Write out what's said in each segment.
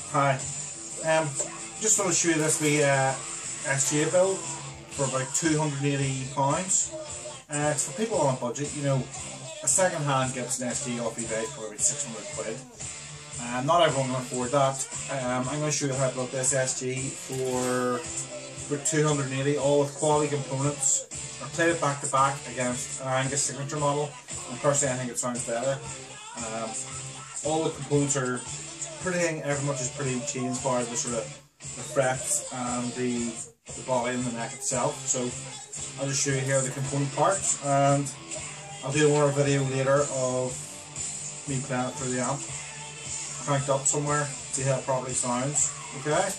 Hi. Just want to show you this wee SGA build for about £280. It's for people on a budget. You know, a second hand Gibson SG off eBay for about 600 quid. Not everyone can afford that. I'm going to show you how to build this SG for about 280, all with quality components. I've played it back to back against an Angus signature model, and personally I think it sounds better. All the components are pretty, every much is pretty changed by the sort of the frets and the body and the neck itself. So I'll just show you here the component parts, and I'll do more video later of me playing it through the amp, cranked up somewhere, see how it properly sounds. Okay.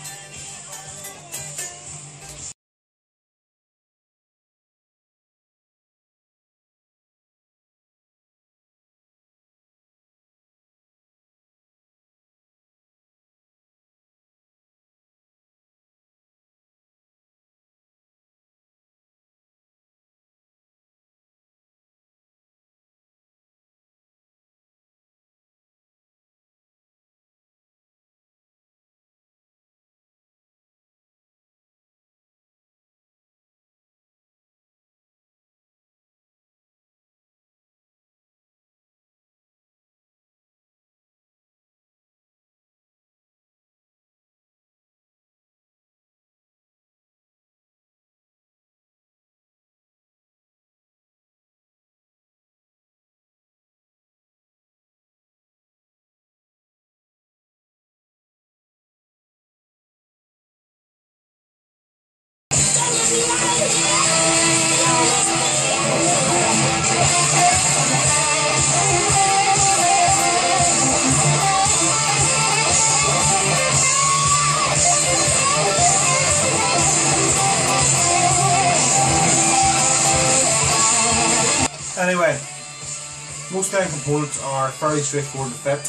Anyway, most of the components are fairly straightforward to fit.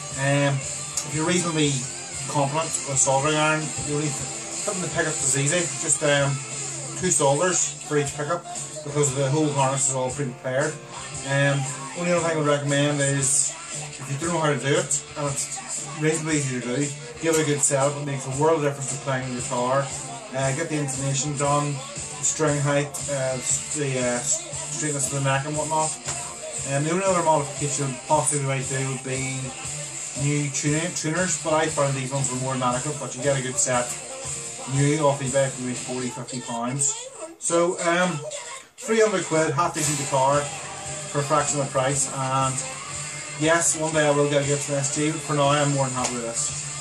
If you're reasonably competent with soldering iron, you'll need to fitting the pickups is easy. Just 2 solders for each pickup, because the whole harness is all pre-prepared. Only other thing I would recommend is, if you don't know how to do it, and it's reasonably easy to do, give it a good setup. It makes a world of difference to playing the guitar. Get the intonation done, the string height, the straightness of the neck and whatnot. The only other modification possibly might do would be new tuners, but I found these ones were more than adequate. But you get a good set new off eBay for maybe £40–50. So 300 quid, half decent guitar for a fraction of the price. And yes, one day I will get a Gibson SG, but for now I'm more than happy with this.